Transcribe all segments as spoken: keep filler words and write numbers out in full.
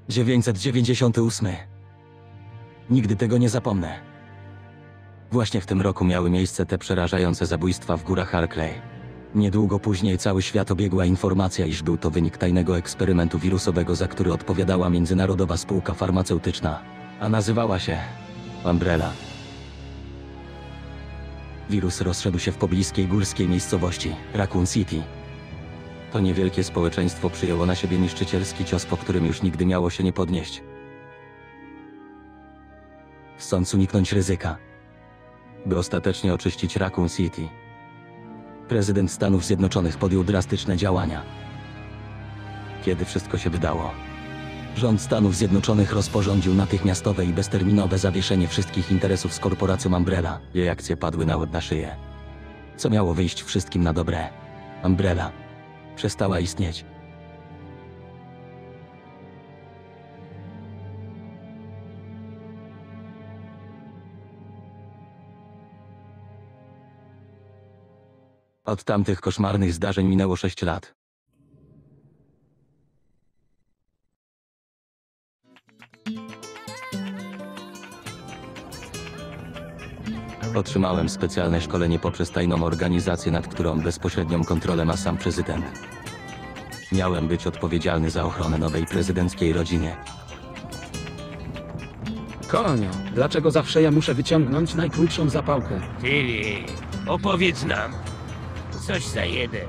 dziewięćset dziewięćdziesiąty ósmy. Nigdy tego nie zapomnę. Właśnie w tym roku miały miejsce te przerażające zabójstwa w górach Arkley. Niedługo później cały świat obiegła informacja, iż był to wynik tajnego eksperymentu wirusowego, za który odpowiadała międzynarodowa spółka farmaceutyczna, a nazywała się Umbrella. Wirus rozszedł się w pobliskiej górskiej miejscowości Raccoon City. To niewielkie społeczeństwo przyjęło na siebie niszczycielski cios, po którym już nigdy miało się nie podnieść. Chcąc uniknąć ryzyka, by ostatecznie oczyścić Raccoon City, prezydent Stanów Zjednoczonych podjął drastyczne działania. Kiedy wszystko się wydało, rząd Stanów Zjednoczonych rozporządził natychmiastowe i bezterminowe zawieszenie wszystkich interesów z korporacją Umbrella. Jej akcje padły na łeb na szyję. Co miało wyjść wszystkim na dobre, Umbrella przestała istnieć. Od tamtych koszmarnych zdarzeń minęło sześć lat. Otrzymałem specjalne szkolenie poprzez tajną organizację, nad którą bezpośrednią kontrolę ma sam prezydent. Miałem być odpowiedzialny za ochronę nowej prezydenckiej rodziny. Konio, dlaczego zawsze ja muszę wyciągnąć najkrótszą zapałkę? Tilly, opowiedz nam. Coś za jeden.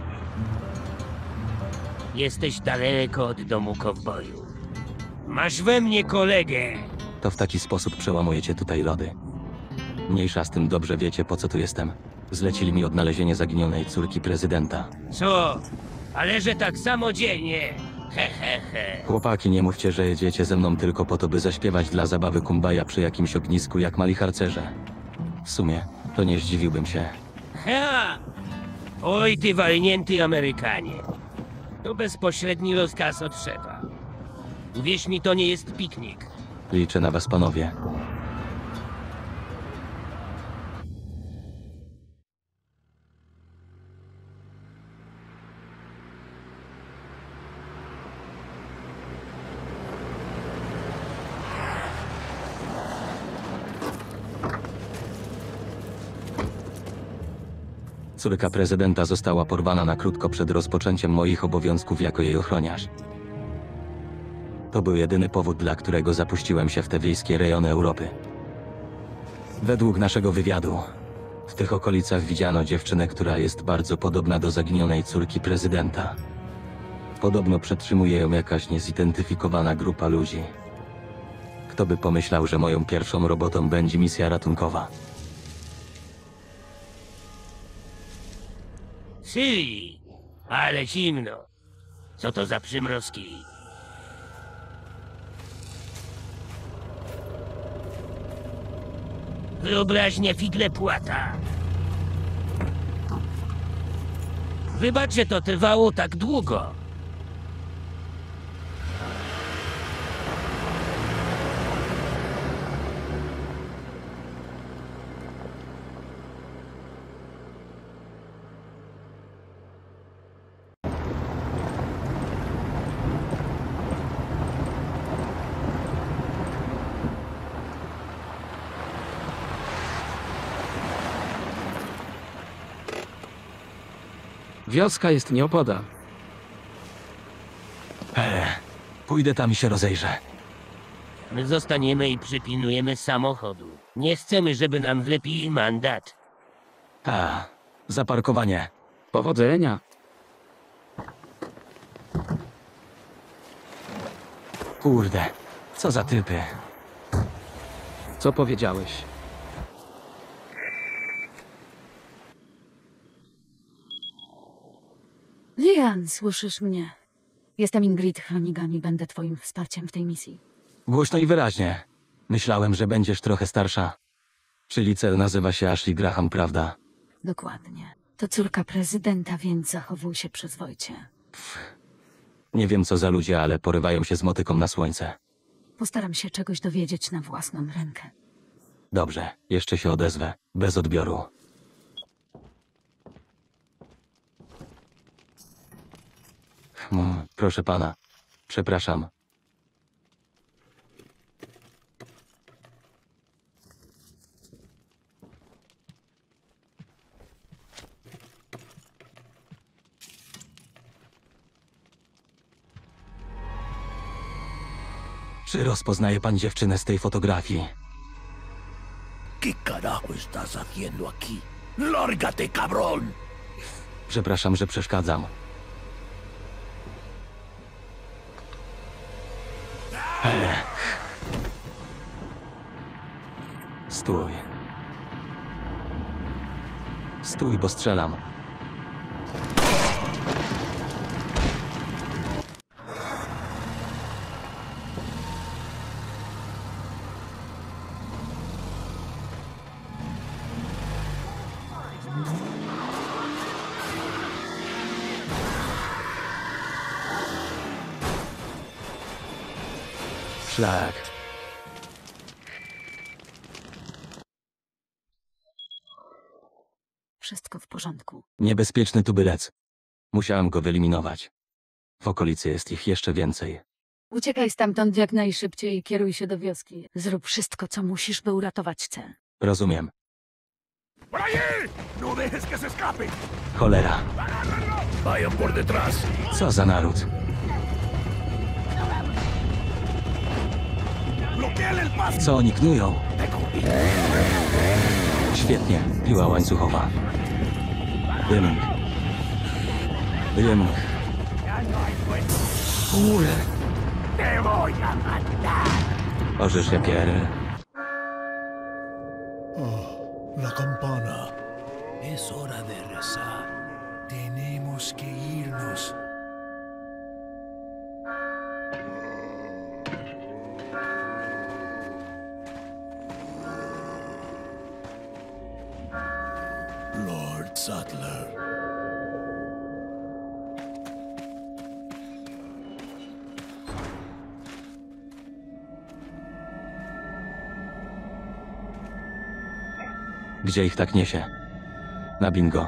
Jesteś daleko od domu kowboju. Masz we mnie kolegę. To w taki sposób przełamujecie tutaj lody. Mniejsza z tym, dobrze wiecie, po co tu jestem. Zlecili mi odnalezienie zaginionej córki prezydenta. Co? Ale że tak samodzielnie. He, he, he. Chłopaki, nie mówcie, że jedziecie ze mną tylko po to, by zaśpiewać dla zabawy kumbaja przy jakimś ognisku jak mali harcerze. W sumie, to nie zdziwiłbym się. Ha! Oj, ty walnięty Amerykanie. To bezpośredni rozkaz od szefa. Wierz mi, to nie jest piknik. Liczę na was, panowie. Córka prezydenta została porwana na krótko przed rozpoczęciem moich obowiązków jako jej ochroniarz. To był jedyny powód, dla którego zapuściłem się w te wiejskie rejony Europy. Według naszego wywiadu, w tych okolicach widziano dziewczynę, która jest bardzo podobna do zaginionej córki prezydenta. Podobno przetrzymuje ją jakaś niezidentyfikowana grupa ludzi. Kto by pomyślał, że moją pierwszą robotą będzie misja ratunkowa. Syrii, ale zimno. Co to za przymrozki? Wyobraźnia figle płata. Wybacz, że to trwało tak długo. Wioska jest nieopodal. Eee, pójdę tam i się rozejrzę. My zostaniemy i przypilnujemy samochodu. Nie chcemy, żeby nam wlepili mandat. A, zaparkowanie. Powodzenia. Kurde, co za typy. Co powiedziałeś? Lian, słyszysz mnie? Jestem Ingrid Hannigan i będę twoim wsparciem w tej misji. Głośno i wyraźnie. Myślałem, że będziesz trochę starsza. Czyli cel nazywa się Ashley Graham, prawda? Dokładnie. To córka prezydenta, więc zachowuj się przyzwoicie. Nie wiem co za ludzie, ale porywają się z motyką na słońce. Postaram się czegoś dowiedzieć na własną rękę. Dobrze, jeszcze się odezwę. Bez odbioru. Hmm, proszę pana. Przepraszam. Czy rozpoznaje pan dziewczynę z tej fotografii? ¿Qué carajo estás haciendo aquí? ¡Lárgate, cabrón! Przepraszam, że przeszkadzam. Ech. Stój. Stój, bo strzelam. Szlak. Wszystko w porządku. Niebezpieczny tubylec. Musiałem go wyeliminować. W okolicy jest ich jeszcze więcej. Uciekaj stamtąd jak najszybciej i kieruj się do wioski. Zrób wszystko, co musisz, by uratować cel. Rozumiem. ¡Por allí! ¡No dejes que se escape! Cholera. Vayan por detrás. Co za naród? ¡Bloqueen el paso! Co oni knują? Świetnie. Piła łańcuchowa. Dym. Dym. Kurde. ¡Te voy a matar! Orzesz Pierre. La campana. Es hora de rezar. Tenemos que irnos. Lord Sattler. Gdzie ich tak niesie? Na bingo.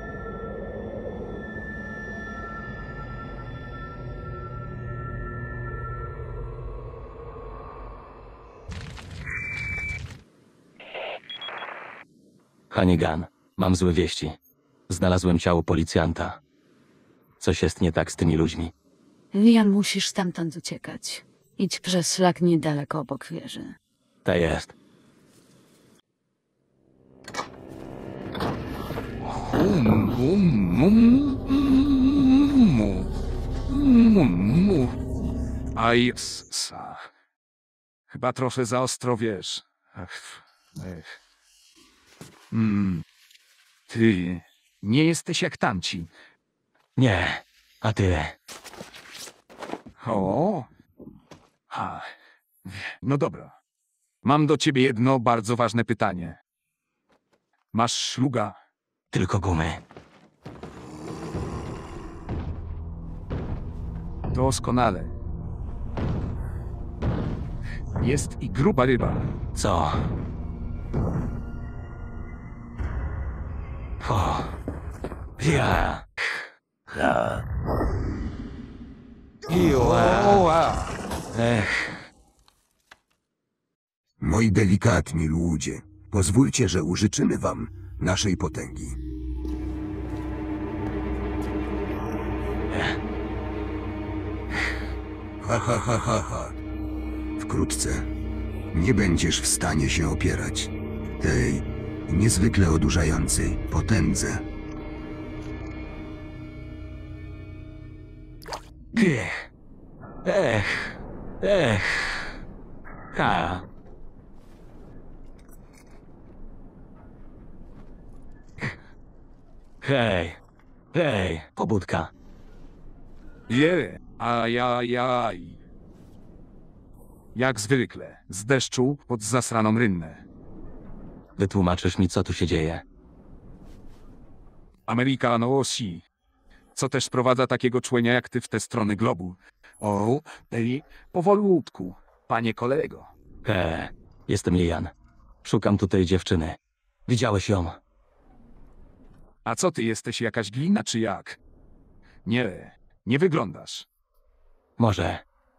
Hannigan, mam złe wieści. Znalazłem ciało policjanta. Coś jest nie tak z tymi ludźmi. Liam, musisz stamtąd uciekać. Idź przez szlak niedaleko obok wieży. Ta jest. Aj, sa. Chyba trochę za ostro, wiesz. Ech, ech. Mm. Ty, nie jesteś jak tamci. Nie. A ty? O? Ha. No dobra. Mam do ciebie jedno bardzo ważne pytanie. Masz szluga? Tylko gumy. Doskonale. Jest i gruba ryba. Co? O. Ja. Ja. Iła. Oła. Ech. Moi delikatni ludzie, pozwólcie, że użyczymy wam naszej potęgi. Ha, ha, ha, ha, ha. Wkrótce nie będziesz w stanie się opierać tej niezwykle odurzającej potędze. Ech. Ech. Ech. Ha. Hej. Hej. Pobudka. Je, ajajaj. Jak zwykle, z deszczu pod zasraną rynnę. Wytłumaczysz mi, co tu się dzieje? Americano Osi. Co też sprowadza takiego człenia jak ty w te strony globu. O, tej powolutku, panie kolego. He. Jestem Lian. Szukam tutaj dziewczyny. Widziałeś ją? A co ty jesteś, jakaś glina czy jak? Nie, nie wyglądasz. Może.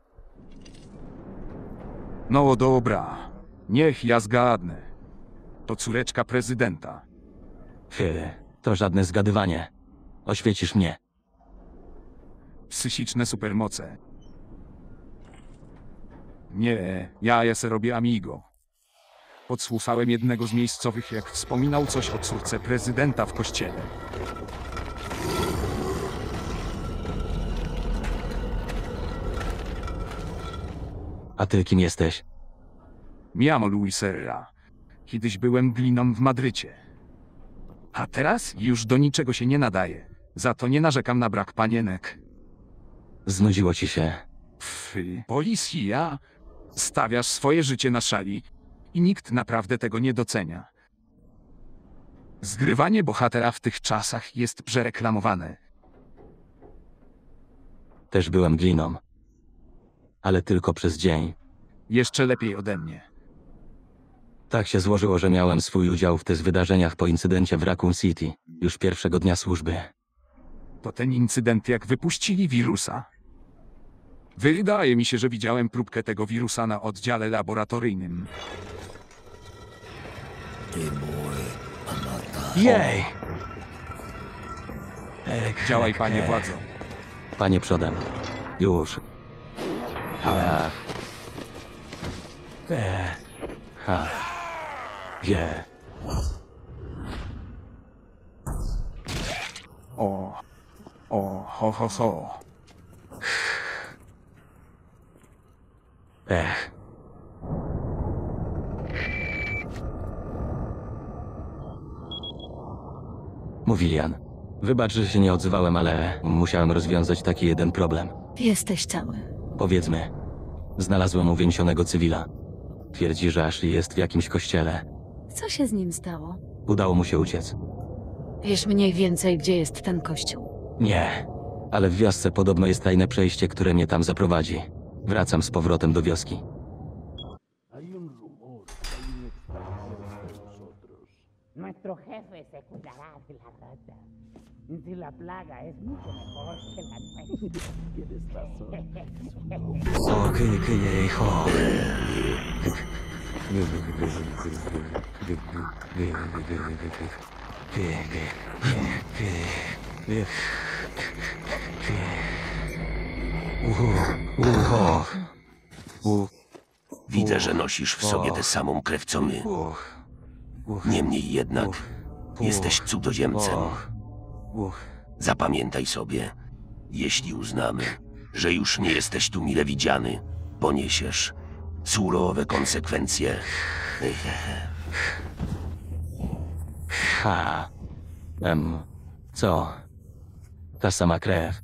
No dobra, niech ja zgadnę. To córeczka prezydenta. Hy. To żadne zgadywanie. Oświecisz mnie. Psychiczne supermoce. Nie, ja je se robię amigo. Podsłuchałem jednego z miejscowych, jak wspominał coś o córce prezydenta w kościele. A ty kim jesteś? Mi llamo Luis Serra. Kiedyś byłem gliną w Madrycie. A teraz już do niczego się nie nadaje. Za to nie narzekam na brak panienek. Znudziło ci się. Fy, policja. Stawiasz swoje życie na szali i nikt naprawdę tego nie docenia. Zgrywanie bohatera w tych czasach jest przereklamowane. Też byłem gliną. Ale tylko przez dzień. Jeszcze lepiej ode mnie. Tak się złożyło, że miałem swój udział w tych wydarzeniach po incydencie w Raccoon City. Już pierwszego dnia służby. To ten incydent, jak wypuścili wirusa. Wydaje mi się, że widziałem próbkę tego wirusa na oddziale laboratoryjnym. Jej! Działaj, panie władzo. Panie przodem. Już. Ha. E. Ha. Je. O. O, ho, ho, ho. Ech. Mówi Jan. Wybacz, że się nie odzywałem, ale musiałem rozwiązać taki jeden problem. Jesteś cały. Powiedzmy, znalazłem uwięzionego cywila. Twierdzi, że Ashley jest w jakimś kościele. Co się z nim stało? Udało mu się uciec. Wiesz mniej więcej, gdzie jest ten kościół. Nie, ale w wiosce podobno jest tajne przejście, które mnie tam zaprowadzi. Wracam z powrotem do wioski. Nuestro jefe se cuidará de la rata. Si la plaga es mucho mejor que la nuestra. Tienes razón. O, kyje, kyje, ho. Uho. U. Widzę, że nosisz w sobie tę samą krew co my. Uch. Uch. Niemniej jednak Uch. jesteś cudzoziemcem. Och. Uch. Zapamiętaj sobie, jeśli uznamy, że już nie jesteś tu mile widziany, poniesiesz surowe konsekwencje. Ha. Em. Co? Ta sama krew.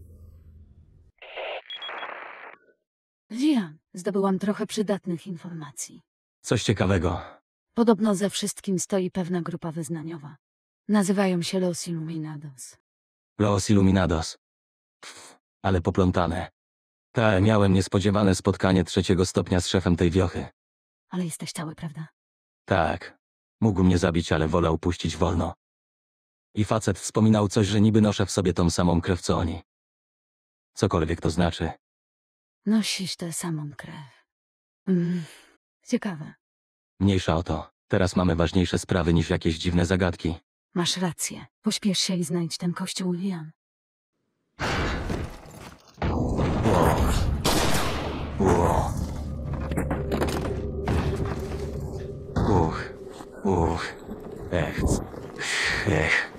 Lian, zdobyłam trochę przydatnych informacji. Coś ciekawego. Podobno ze wszystkim stoi pewna grupa wyznaniowa. Nazywają się Los Illuminados. Los Illuminados. Pff, ale poplątane. Ta, miałem niespodziewane spotkanie trzeciego stopnia z szefem tej wiochy. Ale jesteś cały, prawda? Tak. Mógł mnie zabić, ale wolał puścić wolno. I facet wspominał coś, że niby noszę w sobie tą samą krew co oni. Cokolwiek to znaczy. Nosisz tę samą krew. Mm, ciekawe. Mniejsza o to. Teraz mamy ważniejsze sprawy niż jakieś dziwne zagadki. Masz rację. Pośpiesz się i znajdź ten kościół, Lian. Ło. Uch. Uch. Ech. Ech.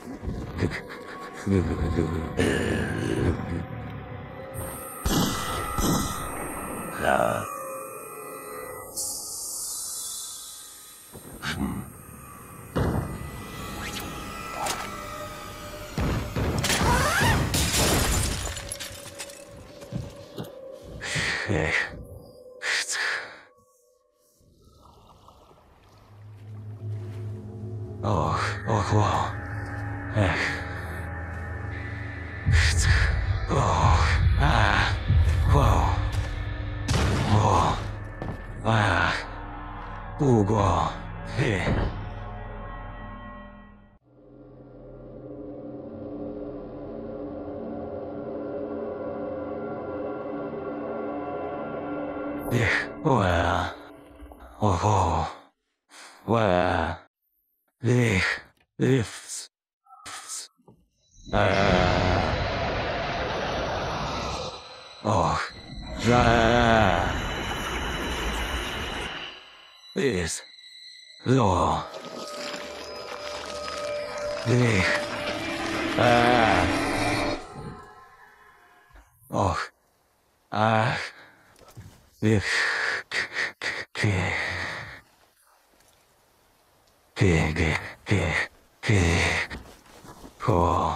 Ha. Ech. Och, och, o. Ech. Och, a. Wow. O. A. Długo. Hy. Ech. Łe. Oho. Łe. Ech. Ifs. Fs. Eee. Och. Eee. Jest. O. Ych. Eee. Och. Ach. Ych. K, k, k. K, k, k, k. O.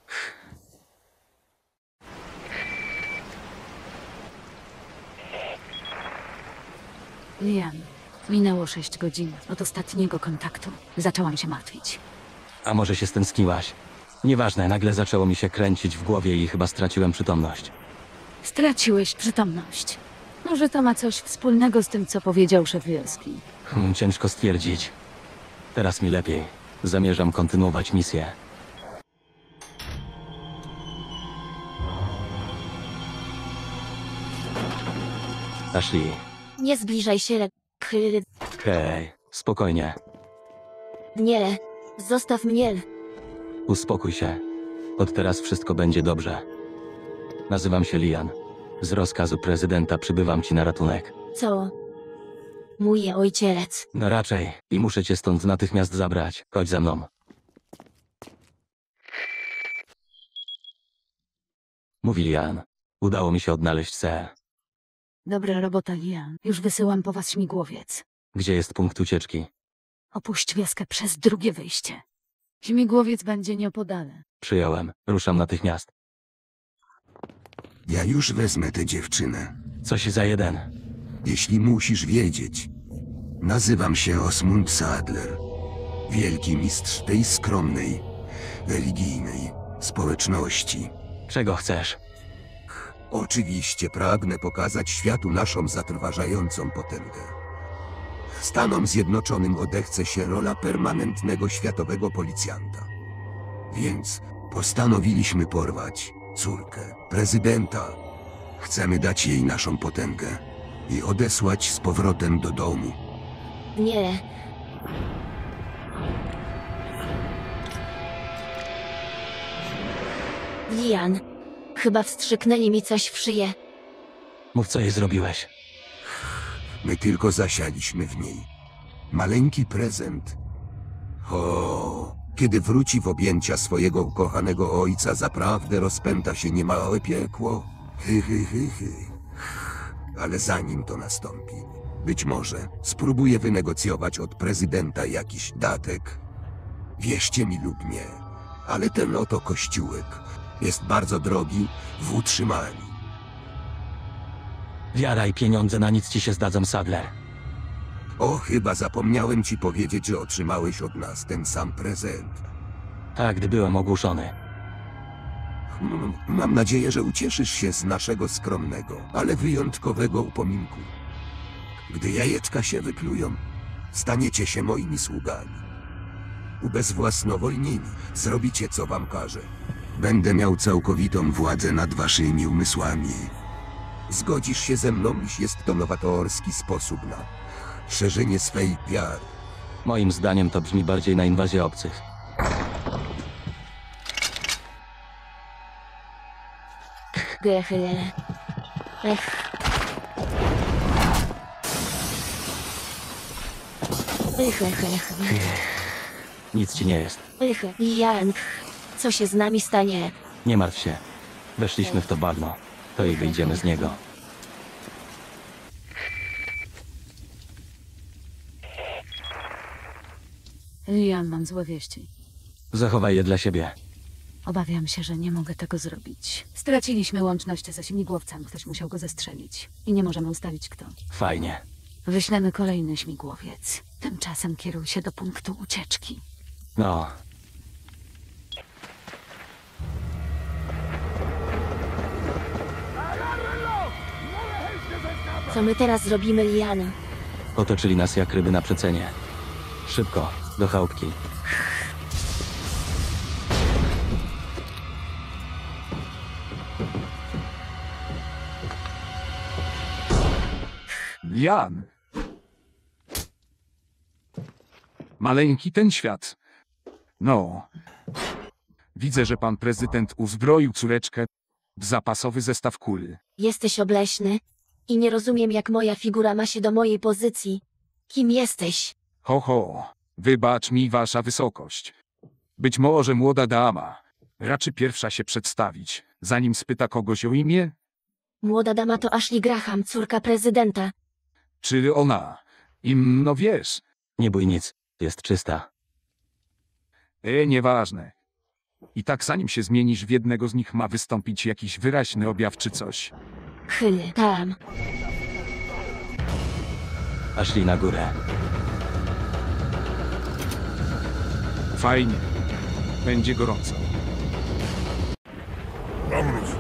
Liam, minęło sześć godzin od ostatniego kontaktu. Zaczęłam się martwić. A może się stęskniłaś? Nieważne, nagle zaczęło mi się kręcić w głowie i chyba straciłem przytomność. Straciłeś przytomność. Może to ma coś wspólnego z tym, co powiedział szef wioski. Hmm, ciężko stwierdzić. Teraz mi lepiej. Zamierzam kontynuować misję. Ashley, Nie zbliżaj się, k... hej, spokojnie. Nie. Zostaw mnie. Uspokój się. Od teraz wszystko będzie dobrze. Nazywam się Lian. Z rozkazu prezydenta przybywam ci na ratunek. Co? Mój ojciec. No raczej. I muszę cię stąd natychmiast zabrać. Chodź ze mną. Mówi Lian. Udało mi się odnaleźć cel. Dobra robota, Liam. Już wysyłam po was śmigłowiec. Gdzie jest punkt ucieczki? Opuść wioskę przez drugie wyjście. Śmigłowiec będzie nieopodal. Przyjąłem. Ruszam natychmiast. Ja już wezmę tę dziewczynę. Coś za jeden. Jeśli musisz wiedzieć. Nazywam się Osmund Sadler. Wielki mistrz tej skromnej, religijnej społeczności. Czego chcesz? Oczywiście pragnę pokazać światu naszą zatrważającą potęgę. Stanom Zjednoczonym odechce się rola permanentnego światowego policjanta. Więc postanowiliśmy porwać córkę prezydenta. Chcemy dać jej naszą potęgę i odesłać z powrotem do domu. Nie. Lian. Chyba wstrzyknęli mi coś w szyję. Mów, co jej zrobiłeś. My tylko zasialiśmy w niej maleńki prezent. O, kiedy wróci w objęcia swojego ukochanego ojca, zaprawdę rozpęta się niemałe piekło. Hy, hy, hy, hy. Ale zanim to nastąpi, być może spróbuję wynegocjować od prezydenta jakiś datek. Wierzcie mi lub nie, ale ten oto kościółek jest bardzo drogi w utrzymaniu. Wiara i pieniądze na nic ci się zdadzą, Sadler. O, chyba zapomniałem ci powiedzieć, że otrzymałeś od nas ten sam prezent. Tak, gdy byłem ogłuszony. M- Mam nadzieję, że ucieszysz się z naszego skromnego, ale wyjątkowego upominku. Gdy jajeczka się wyplują, staniecie się moimi sługami. Ubezwłasnowolnieni, zrobicie co wam każę. Będę miał całkowitą władzę nad waszymi umysłami. Zgodzisz się ze mną, iż jest to nowatorski sposób na szerzenie swej wiary. Moim zdaniem to brzmi bardziej na inwazję obcych. Gechle. Ech. Ech, ech, ech. Nic ci nie jest. Ech, Lian. Co się z nami stanie? Nie martw się. Weszliśmy w to bagno. To i wyjdziemy z niego. Liam, mam złe wieści. Zachowaj je dla siebie. Obawiam się, że nie mogę tego zrobić. Straciliśmy łączność ze śmigłowcem. Ktoś musiał go zestrzelić. I nie możemy ustalić kto. Fajnie. Wyślemy kolejny śmigłowiec. Tymczasem kieruj się do punktu ucieczki. No. Co my teraz zrobimy, Lian? Otoczyli nas jak ryby na przecenie. Szybko, do chałupki. Jan! Maleńki ten świat. No. Widzę, że pan prezydent uzbroił córeczkę w zapasowy zestaw kul. Jesteś obleśny i nie rozumiem, jak moja figura ma się do mojej pozycji. Kim jesteś? Ho, ho, wybacz mi wasza wysokość. Być może młoda dama raczy pierwsza się przedstawić, zanim spyta kogoś o imię? Młoda dama to Ashley Graham, córka prezydenta. Czy ona? Im, no wiesz. Nie bój nic, jest czysta. E, nieważne. I tak zanim się zmienisz w jednego z nich ma wystąpić jakiś wyraźny objaw czy coś. Hyl, tam. Ashli na górę. Fajnie. Będzie gorąco. Vámonos.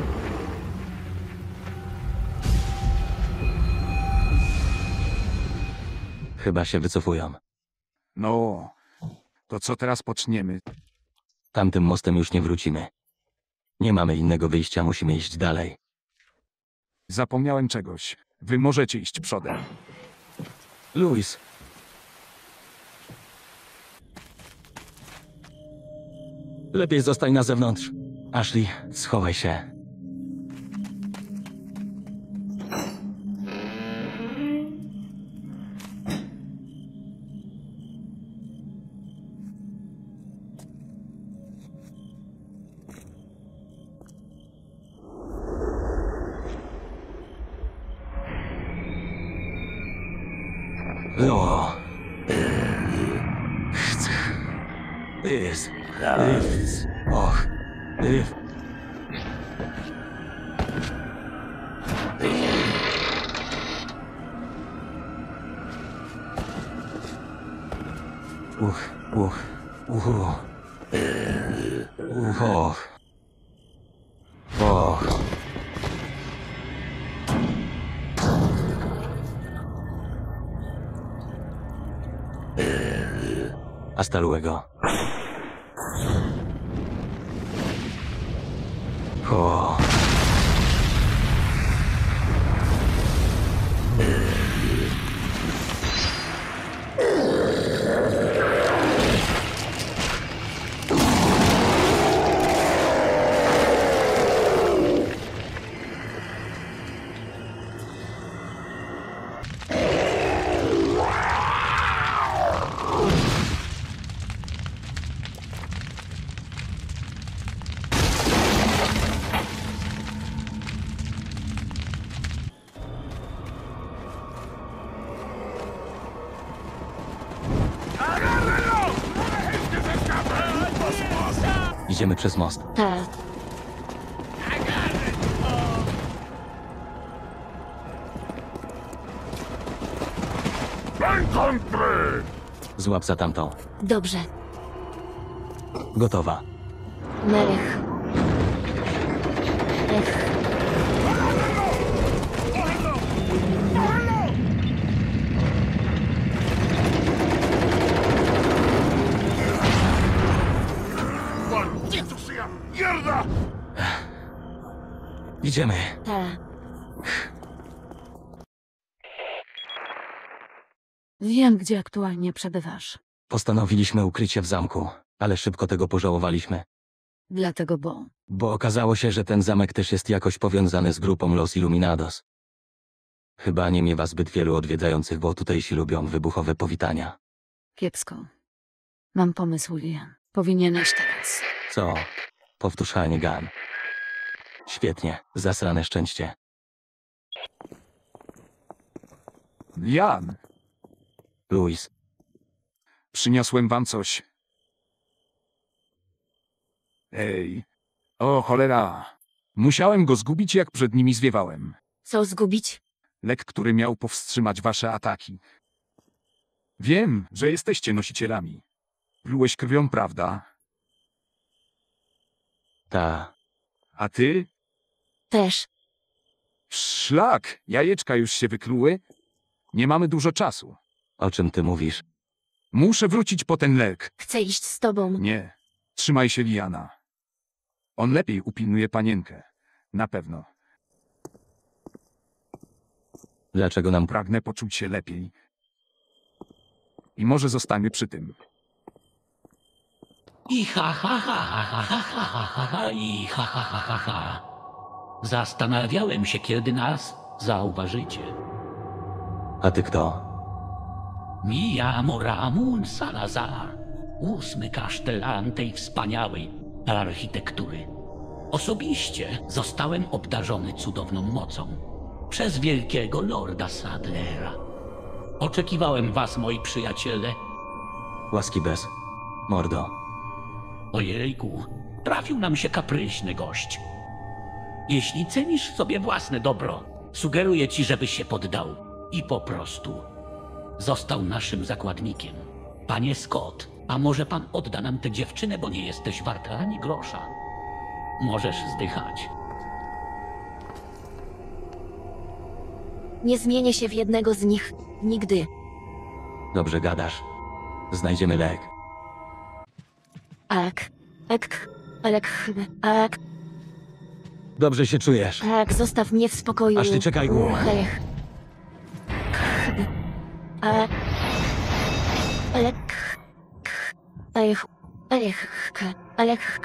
Chyba się wycofują. No, to co teraz poczniemy? Tamtym mostem już nie wrócimy. Nie mamy innego wyjścia, musimy iść dalej. Zapomniałem czegoś. Wy możecie iść przodem. Louis. Lepiej zostań na zewnątrz. Ashley, schowaj się. O. Chcę. Jest. Jest. Och. Jest. Uch, uch, uch. Uch, och. Och. Hasta luego. O. Idziemy przez most. Tak. ¡Encontré! Złap za tamtą. Dobrze. Gotowa. Melech. Ech. ¡Maldito sea! ¡Mierda! Idziemy. Tak. Wiem, gdzie aktualnie przebywasz. Postanowiliśmy ukryć się w zamku, ale szybko tego pożałowaliśmy. Dlatego, bo... Bo okazało się, że ten zamek też jest jakoś powiązany z grupą Los Illuminados. Chyba nie miewa zbyt wielu odwiedzających, bo tutejsi lubią wybuchowe powitania. Kiepsko. Mam pomysł, Liam. Powinieneś teraz. Co? Powtórz Hannigan. Świetnie, zasrane szczęście. Jan, Louis, przyniosłem wam coś. Ej. O cholera. Musiałem go zgubić, jak przed nimi zwiewałem. Co zgubić? Lek, który miał powstrzymać wasze ataki. Wiem, że jesteście nosicielami. Plułeś krwią, prawda? ta... A ty? Też. Szlak! Jajeczka już się wykluły? Nie mamy dużo czasu. O czym ty mówisz? Muszę wrócić po ten lek. Chcę iść z tobą. Nie. Trzymaj się Liana. On lepiej upilnuje panienkę. Na pewno. Dlaczego nam... Pragnę poczuć się lepiej. I może zostańmy przy tym. I ha ha ha ha ha ha ha ha ha ha i ha ha ha ha ha. Zastanawiałem się, kiedy nas zauważycie. A ty kto? Mia Moramun Salazar, ósmy kasztelan tej wspaniałej architektury. Osobiście zostałem obdarzony cudowną mocą przez wielkiego lorda Sadlera. Oczekiwałem was, moi przyjaciele. Łaski bez. Mordo. Ojejku, trafił nam się kapryśny gość. Jeśli cenisz sobie własne dobro, sugeruję ci, żebyś się poddał i po prostu został naszym zakładnikiem. Panie Scott, a może pan odda nam tę dziewczynę, bo nie jesteś warta ani grosza. Możesz zdychać. Nie zmienię się w jednego z nich. Nigdy. Dobrze gadasz. Znajdziemy lek. Ak. Ek. Alek. Ak. Dobrze się czujesz. Ak. Zostaw mnie w spokoju. Ashley, czekaj. Uchech. Ak. Alek. Alech. Alech. Alech.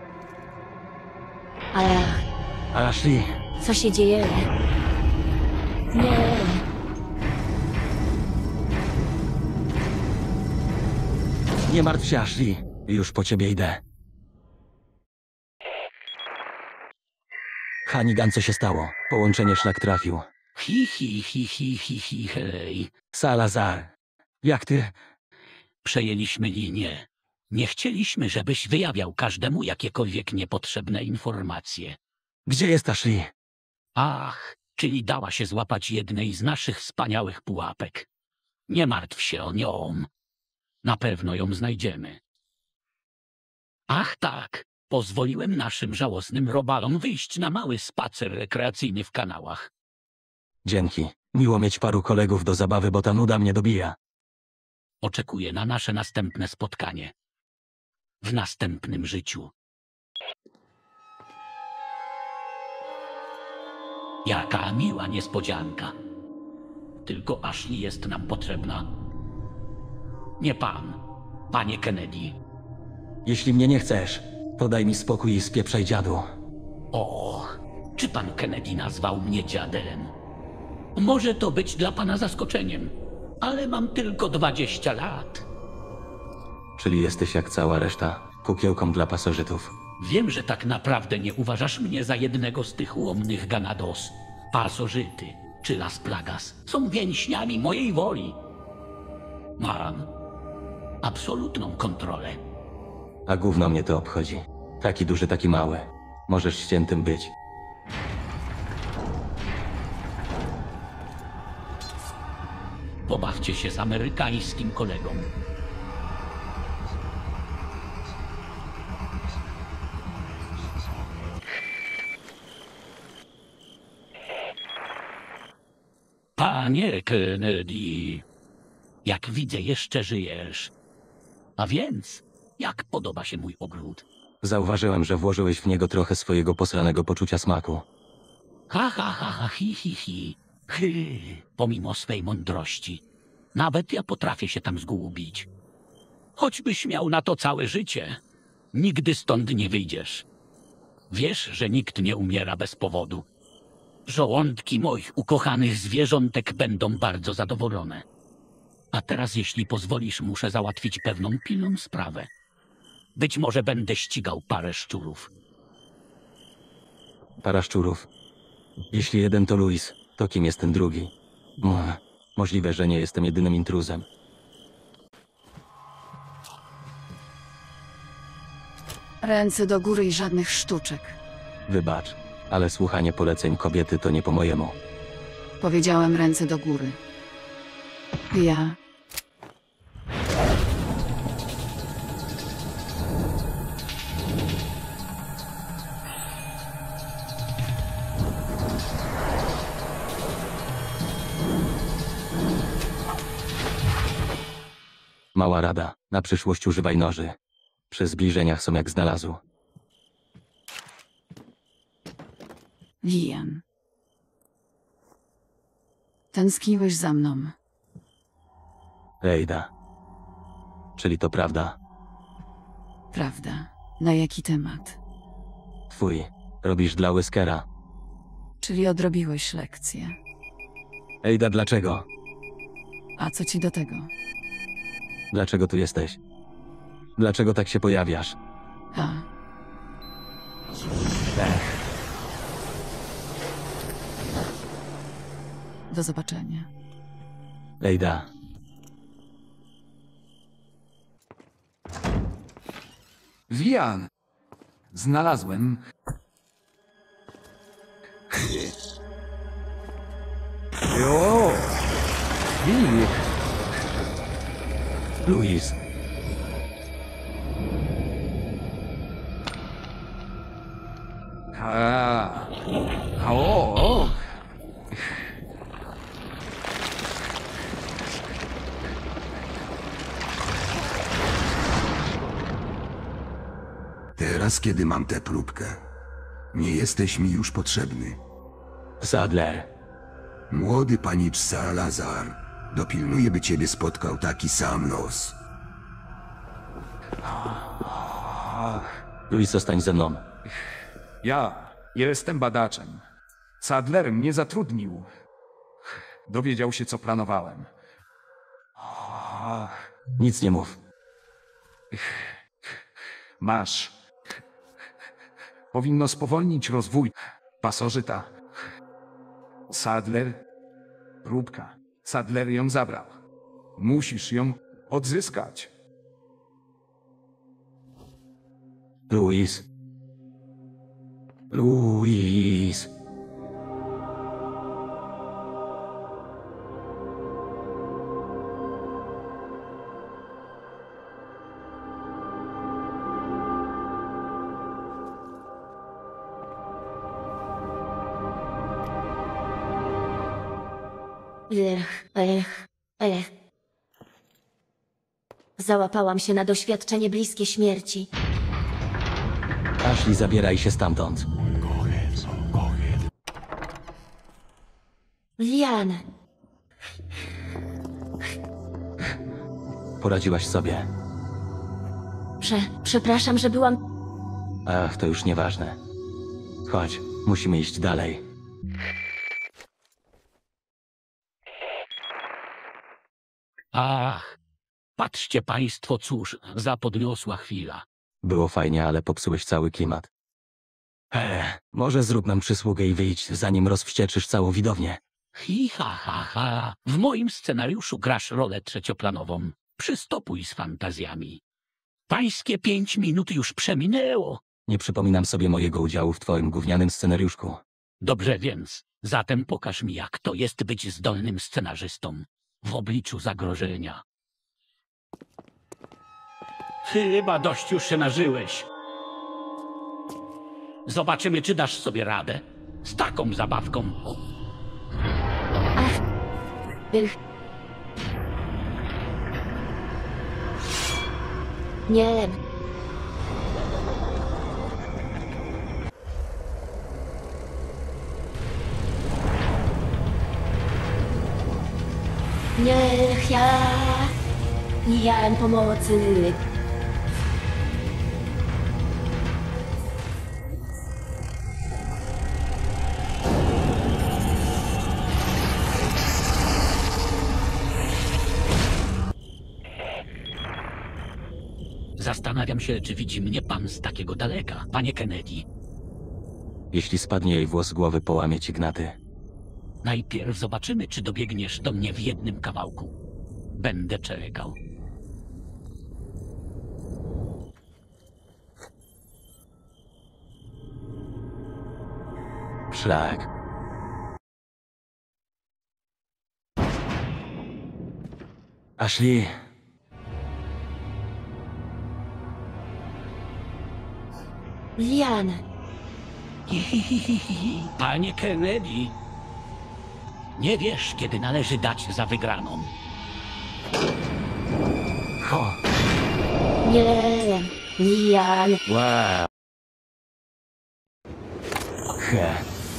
Alech. Ashley. Co się dzieje? Nie. Nie martw się, Ashley. Już po ciebie idę. Hannigan, co się stało? Połączenie szlak trafił. Hi, hi, hi, hi, hi, hi, hej. Salazar. Jak ty? Przejęliśmy linię. Nie chcieliśmy, żebyś wyjawiał każdemu jakiekolwiek niepotrzebne informacje. Gdzie jest Ashley? Ach, czyli dała się złapać jednej z naszych wspaniałych pułapek. Nie martw się o nią. Na pewno ją znajdziemy. Ach tak, pozwoliłem naszym żałosnym robalom wyjść na mały spacer rekreacyjny w kanałach. Dzięki. Miło mieć paru kolegów do zabawy, bo ta nuda mnie dobija. Oczekuję na nasze następne spotkanie. W następnym życiu. Jaka miła niespodzianka. Tylko Ashley jest nam potrzebna. Nie pan, panie Kennedy. Jeśli mnie nie chcesz, to daj mi spokój i spieprzaj, dziadu. O, czy pan Kennedy nazwał mnie dziadem? Może to być dla pana zaskoczeniem, ale mam tylko dwadzieścia lat. Czyli jesteś jak cała reszta, kukiełką dla pasożytów. Wiem, że tak naprawdę nie uważasz mnie za jednego z tych ułomnych ganados. Pasożyty czy Las Plagas są więźniami mojej woli. Mam absolutną kontrolę. A gówno mnie to obchodzi. Taki duży, taki mały. Możesz ściętym być. Pobawcie się z amerykańskim kolegą. Panie Kennedy, jak widzę, jeszcze żyjesz. A więc, jak podoba się mój ogród? Zauważyłem, że włożyłeś w niego trochę swojego posranego poczucia smaku. Ha, ha, ha, ha, hi, hi, hi. Hy, pomimo swej mądrości. Nawet ja potrafię się tam zgubić. Choćbyś miał na to całe życie, nigdy stąd nie wyjdziesz. Wiesz, że nikt nie umiera bez powodu. Żołądki moich ukochanych zwierzątek będą bardzo zadowolone. A teraz, jeśli pozwolisz, muszę załatwić pewną pilną sprawę. Być może będę ścigał parę szczurów. Para szczurów. Jeśli jeden to Louis, to kim jest ten drugi? Mo- Możliwe, że nie jestem jedynym intruzem. Ręce do góry i żadnych sztuczek. Wybacz, ale słuchanie poleceń kobiety to nie po mojemu. Powiedziałem ręce do góry. Ja... Mała rada, na przyszłość używaj noży. Przy zbliżeniach są jak znalazł. Liam. Tęskniłeś za mną. Ejda. Czyli to prawda? Prawda. Na jaki temat? Twój. Robisz dla Whiskera. Czyli odrobiłeś lekcję. Ejda, dlaczego? A co ci do tego? Dlaczego tu jesteś? Dlaczego tak się pojawiasz? A, Ech, do zobaczenia. Ejda. Wian! Znalazłem. Jo! Wilk! Louis. A, a o, o. Teraz, kiedy mam tę próbkę, nie jesteś mi już potrzebny. Sadler. Młody panicz Salazar dopilnuje, by ciebie spotkał taki sam los. Louis, zostań ze mną. Ja jestem badaczem. Sadler mnie zatrudnił. Dowiedział się, co planowałem. Nic nie mów. Masz. Powinno spowolnić rozwój pasożyta. Sadler. Próbka. Sadler ją zabrał. Musisz ją odzyskać. Louis. Louis. Ech, ech, ech. Załapałam się na doświadczenie bliskie śmierci. Ashley, zabieraj się stamtąd. Lian, Poradziłaś sobie. prze, przepraszam, że byłam... Ach, to już nieważne. Chodź, musimy iść dalej. Ach, patrzcie państwo, cóż za podniosła chwila. Było fajnie, ale popsułeś cały klimat. Eee, może zrób nam przysługę i wyjdź, zanim rozwścieczysz całą widownię. Hi, ha, ha, ha. W moim scenariuszu grasz rolę trzecioplanową. Przystopuj z fantazjami. Pańskie pięć minut już przeminęło. Nie przypominam sobie mojego udziału w twoim gównianym scenariuszku. Dobrze więc, zatem pokaż mi, jak to jest być zdolnym scenarzystą w obliczu zagrożenia. Chyba dość już się nażyłeś. Zobaczymy, czy dasz sobie radę z taką zabawką. Ach, ech. Nie. Niech ja nie miałem pomocy. Zastanawiam się, czy widzi mnie pan z takiego daleka, panie Kennedy. Jeśli spadnie jej włos z głowy, połamie ci gnaty. Najpierw zobaczymy, czy dobiegniesz do mnie w jednym kawałku. Będę czekał. Szlak. Ashley. Lian, Panie Kennedy, nie wiesz, kiedy należy dać za wygraną. Ho. nie, Lian. Wow. He.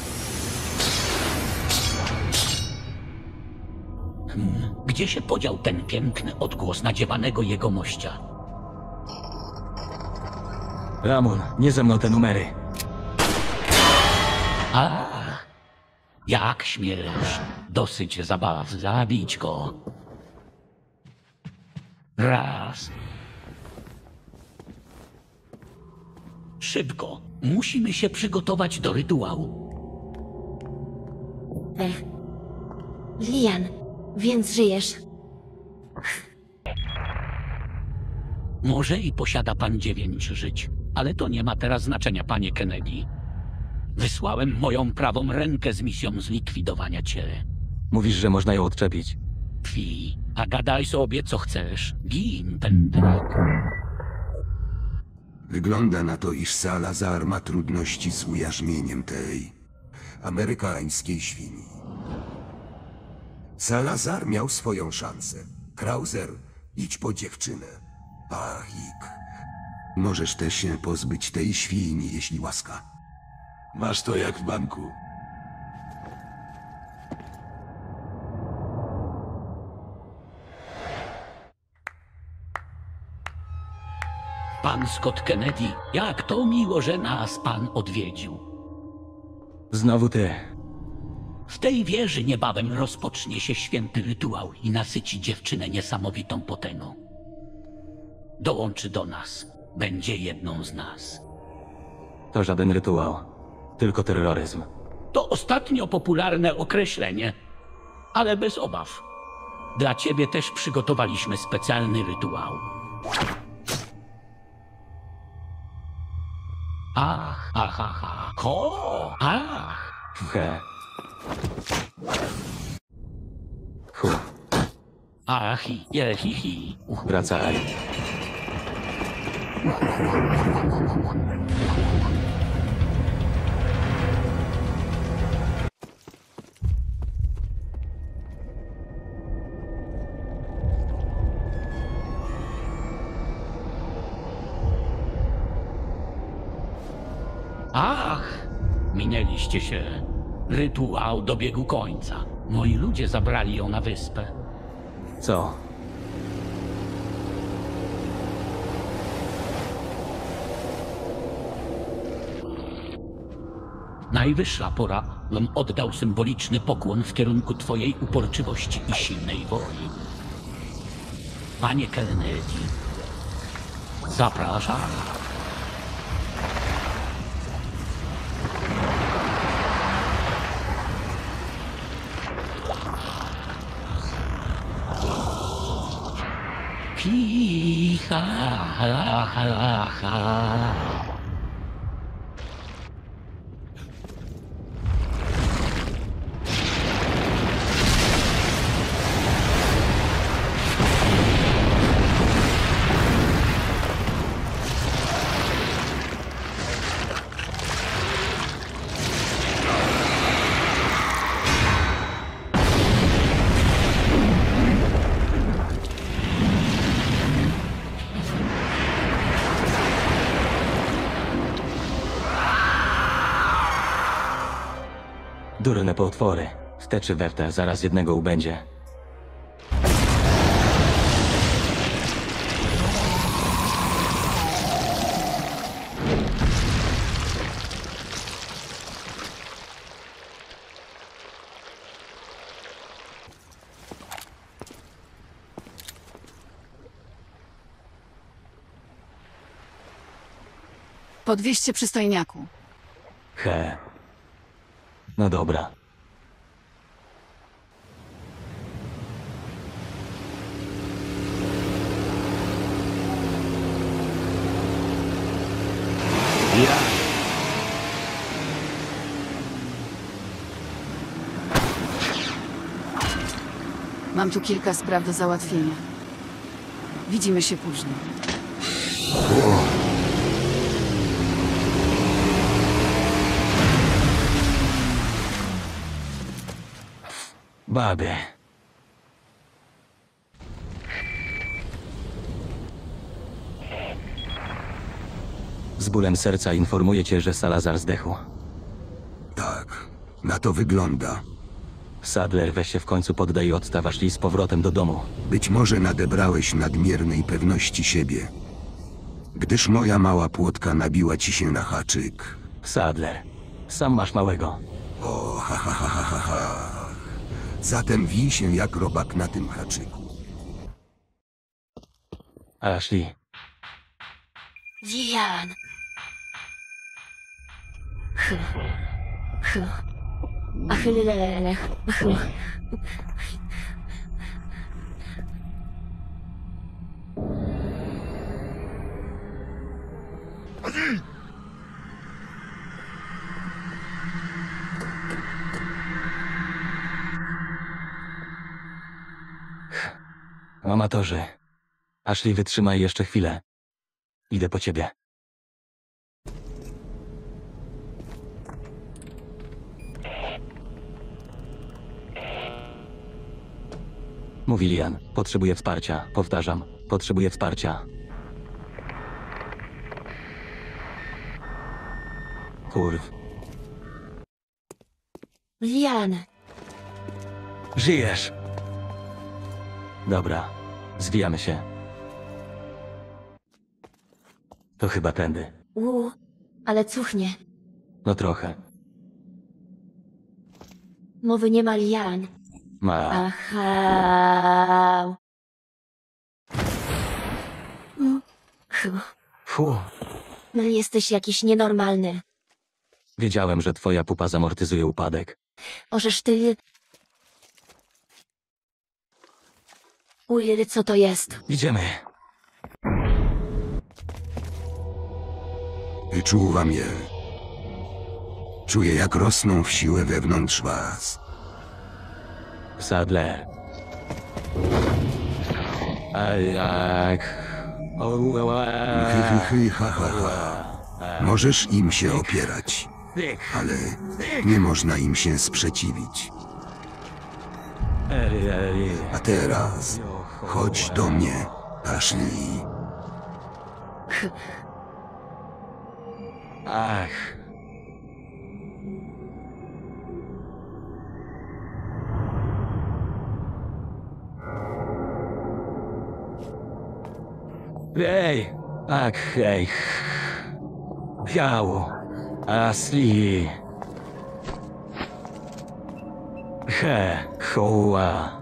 Hmm, gdzie się podział ten piękny odgłos nadziewanego jegomościa? Ramon, nie ze mną te numery. A, jak śmiesz. Dosyć zabaw, zabić go. Raz. Szybko. Musimy się przygotować do rytuału. Ech. Lian, więc żyjesz. Może i posiada pan dziewięć żyć, ale to nie ma teraz znaczenia, panie Kennedy. Wysłałem moją prawą rękę z misją zlikwidowania cię. Mówisz, że można ją odczepić. Pi, a gadaj sobie co chcesz. Gin ten drak. Wygląda na to, iż Salazar ma trudności z ujarzmieniem tej amerykańskiej świni. Salazar miał swoją szansę. Krauser, idź po dziewczynę. Pachik. Możesz też się pozbyć tej świni, jeśli łaska. Masz to jak w banku. Pan Scott Kennedy, jak to miło, że nas pan odwiedził. Znowu ty. W tej wieży niebawem rozpocznie się święty rytuał i nasyci dziewczynę niesamowitą potęgą. Dołączy do nas. Będzie jedną z nas. To żaden rytuał. Tylko terroryzm. To ostatnio popularne określenie, ale bez obaw. Dla ciebie też przygotowaliśmy specjalny rytuał. Ach, ach, ach, ach, ho, ach. He. Hu. Ach, je, hi, hi. Wracaj. Ach, minęliście się. Rytuał dobiegł końca. Moi ludzie zabrali ją na wyspę. Co? Najwyższa pora, bym oddał symboliczny pokłon w kierunku twojej uporczywości i silnej woli. Panie Kennedy, zapraszam. Kicha, ha, ha, ha. Durne potwory. W te czy we w te, zaraz jednego ubędzie. Po dwieście przystojniaku. He. No dobra. Ja. Mam tu kilka spraw do załatwienia. Widzimy się później. Baby. Z bólem serca informuję cię, że Salazar zdechł. Tak, na to wygląda. Sadler, weź się w końcu poddaj i odstawasz li z powrotem do domu. Być może nadebrałeś nadmiernej pewności siebie, gdyż moja mała płotka nabiła ci się na haczyk. Sadler, sam masz małego. O, ha, ha, ha, ha, ha, ha. Zatem wij się jak robak na tym haczyku. Ashley. Lian. Ch. Ch. Achille. Ch. Amatorzy. Ashley, wytrzymaj jeszcze chwilę. Idę po ciebie. Mówi Lian. Potrzebuję wsparcia. Powtarzam. Potrzebuję wsparcia. Kurw. Lian. Żyjesz. Dobra. Zwijamy się. To chyba tędy. U, ale cuchnie. No trochę. Mowy nie ma, Lian. Ma. Aha. Mm. Ch. Fu. No jesteś jakiś nienormalny. Wiedziałem, że twoja pupa zamortyzuje upadek. Możesz ty... Ujry, co to jest? Idziemy. Wyczuwam je. Czuję, jak rosną w siłę wewnątrz was. Sadler. A jak... O, Hy, hy, hy, ha, ha, ha. Możesz im się opierać, ale nie można im się sprzeciwić. A teraz chodź do mnie, Ashley. Ch. Ach. Ej, ach, ej. Biało. Asli. He, choła.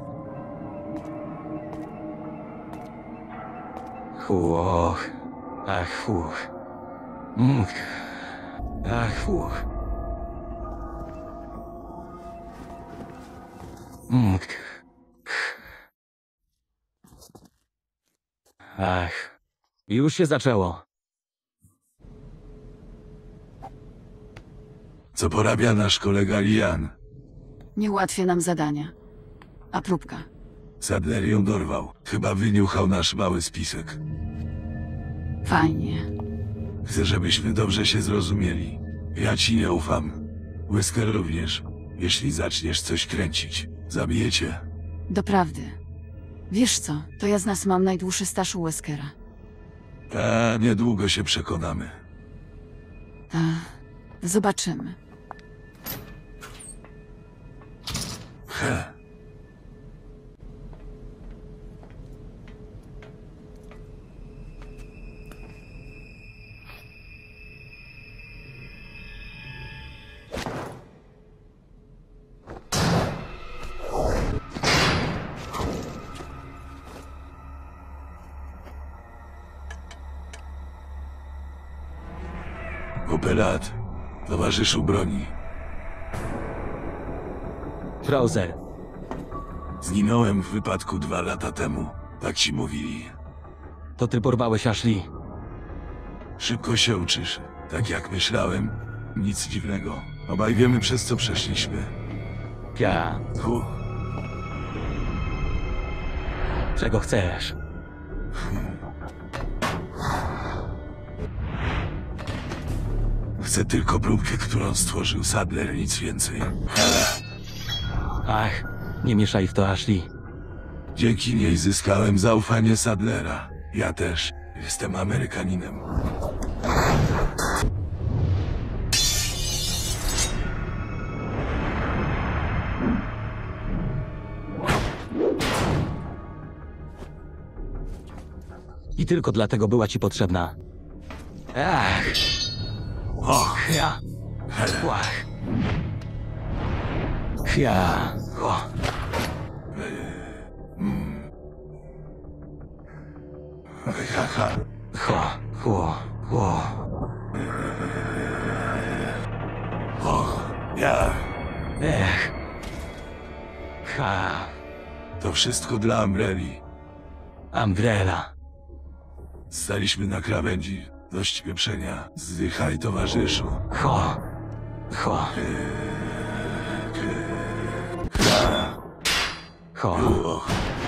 Chłoch. Ach, chuch. Mch. Ach, chuch. Mch. Ach. Już się zaczęło. Co porabia nasz kolega Lian? Nie ułatwia nam zadania. A próbka? Sadler ją dorwał. Chyba wyniuchał nasz mały spisek. Fajnie. Chcę, żebyśmy dobrze się zrozumieli. Ja ci nie ufam. Wesker również. Jeśli zaczniesz coś kręcić, zabijecie. Doprawdy. Wiesz co, to ja z nas mam najdłuższy staż u Weskera. A niedługo się przekonamy. Ta... Zobaczymy. He. Operat, towarzyszu broni. Krauser. Zginąłem w wypadku dwa lata temu. Tak ci mówili. To ty porwałeś Ashley. Szybko się uczysz. Tak jak myślałem. Nic dziwnego. Obaj wiemy, przez co przeszliśmy. Ja. Hu. Czego chcesz? Chcę tylko próbkę, którą stworzył Sadler, nic więcej. Ach, nie mieszaj w to, Ashley. Dzięki niej zyskałem zaufanie Sadlera. Ja też. Jestem Amerykaninem. I tylko dlatego była ci potrzebna. Ach. Och, Ja. Ach. Ja. O. Ha, ha. Ho, ho, ho. Och, ja. Ech. Ha. To wszystko dla Umbrelli. Umbrella. Staliśmy na krawędzi. Dość pieprzenia. Zdychaj, towarzyszu. Ho. Ho. Ho. Och,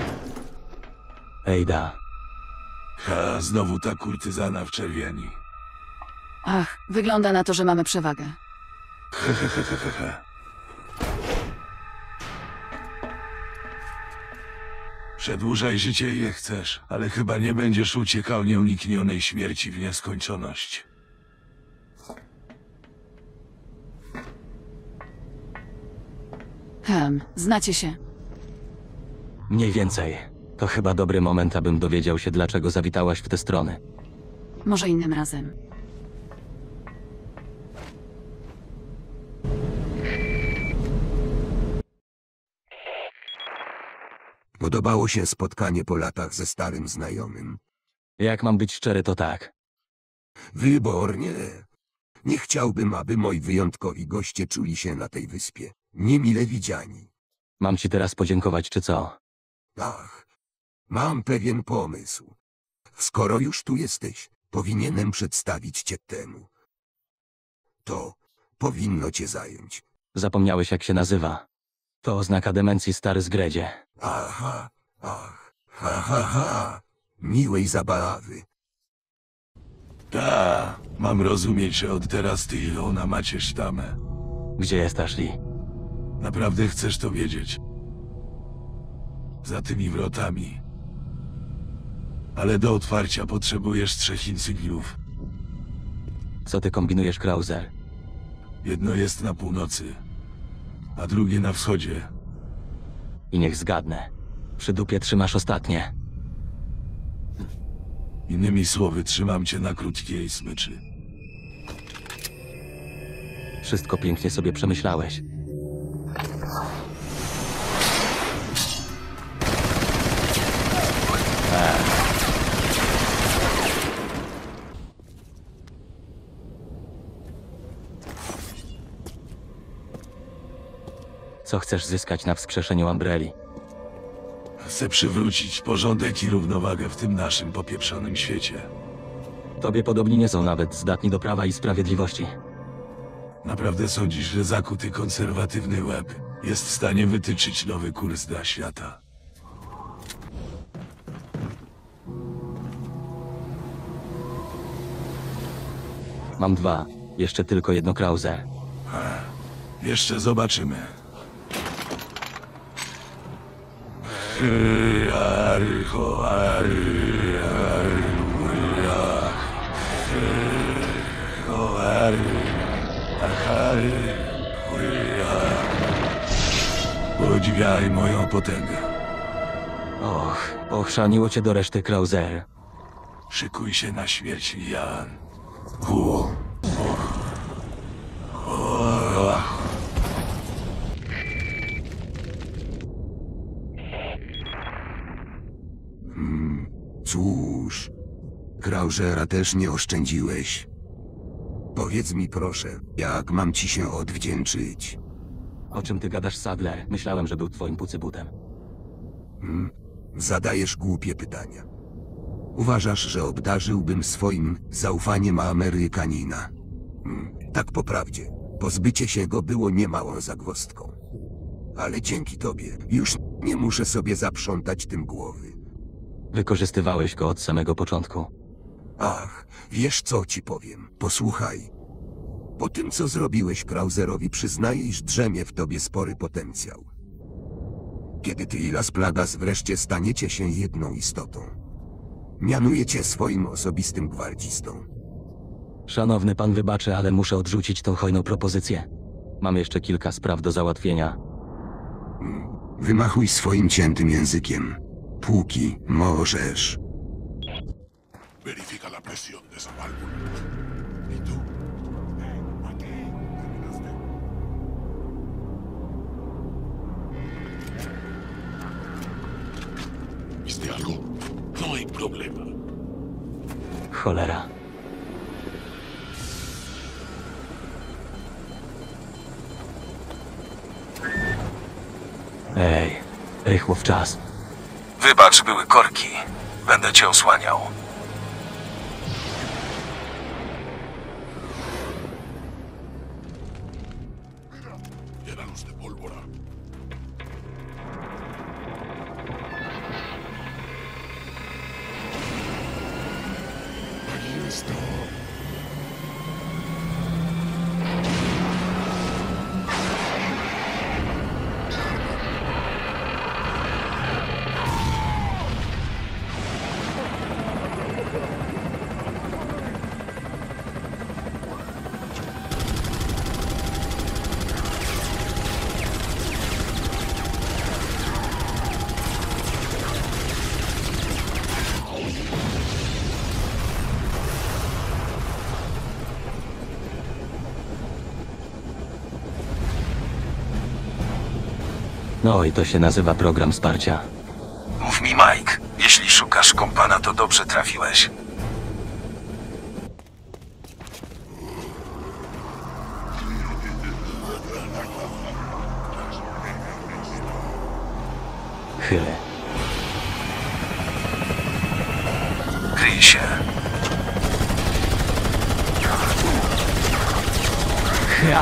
Ejda. ha, znowu ta kurtyzana w czerwieni. Ach, wygląda na to, że mamy przewagę. Przedłużaj życie ile chcesz, ale chyba nie będziesz uciekał nieuniknionej śmierci w nieskończoność. Hem, znacie się. Mniej więcej. To chyba dobry moment, abym dowiedział się, dlaczego zawitałaś w te strony. Może innym razem. Podobało się spotkanie po latach ze starym znajomym. Jak mam być szczery, to tak. Wybornie. Nie chciałbym, aby moi wyjątkowi goście czuli się na tej wyspie niemile widziani. Mam ci teraz podziękować, czy co? Ach, mam pewien pomysł. Skoro już tu jesteś, powinienem przedstawić cię temu. To powinno cię zająć. Zapomniałeś, jak się nazywa. To oznaka demencji, stary zgredzie. Aha, ach, ha, ha, ha. Miłej zabawy. Ta, mam rozumieć, że od teraz ty i ona macie sztamę. Gdzie jest Ashley? Naprawdę chcesz to wiedzieć? Za tymi wrotami. Ale do otwarcia potrzebujesz trzech insygniów. Co ty kombinujesz, Krauser? Jedno jest na północy, a drugie na wschodzie. I niech zgadnę. Przy dupie trzymasz ostatnie. Innymi słowy, trzymam cię na krótkiej smyczy. Wszystko pięknie sobie przemyślałeś. Ech. Co chcesz zyskać na wskrzeszeniu Umbrelli? Chcę przywrócić porządek i równowagę w tym naszym popieprzonym świecie. Tobie podobni nie są nawet zdatni do prawa i sprawiedliwości. Naprawdę sądzisz, że zakuty konserwatywny łeb jest w stanie wytyczyć nowy kurs dla świata? Mam dwa. Jeszcze tylko jedno, Krauser. Jeszcze zobaczymy. Podziwiaj moją potęgę. Och, ochrzaniło cię do reszty, Krauser. Szykuj się na śmierć, Jan. Hu. Hmm, cóż, Krausera też nie oszczędziłeś. Powiedz mi proszę, jak mam ci się odwdzięczyć? O czym ty gadasz, Sadler? Myślałem, że był twoim pucybutem. Hmm? Zadajesz głupie pytania. Uważasz, że obdarzyłbym swoim zaufaniem Amerykanina? Hmm, tak po prawdzie, pozbycie się go było niemałą zagwozdką. Ale dzięki tobie już nie muszę sobie zaprzątać tym głowy. Wykorzystywałeś go od samego początku. Ach, wiesz co ci powiem, posłuchaj. Po tym, co zrobiłeś Krauserowi, przyznaję, iż drzemie w tobie spory potencjał. Kiedy ty i Las Plagas wreszcie staniecie się jedną istotą, mianuję cię swoim osobistym gwardzistą. Szanowny pan wybaczy, ale muszę odrzucić tą hojną propozycję. Mam jeszcze kilka spraw do załatwienia. Hmm, wymachuj swoim ciętym językiem, póki możesz. Verifica la presión de esa válvula. ¿Y tú? ¿Viste algo? No hay problema. Cholera. Ej, rychło w czas. Wybacz, były korki. Będę cię osłaniał. Llénalos de pólvora. Aquí está. No i to się nazywa program wsparcia. Mów mi, Mike. Jeśli szukasz kompana, to dobrze trafiłeś. Chyle. Kryj się. Ja.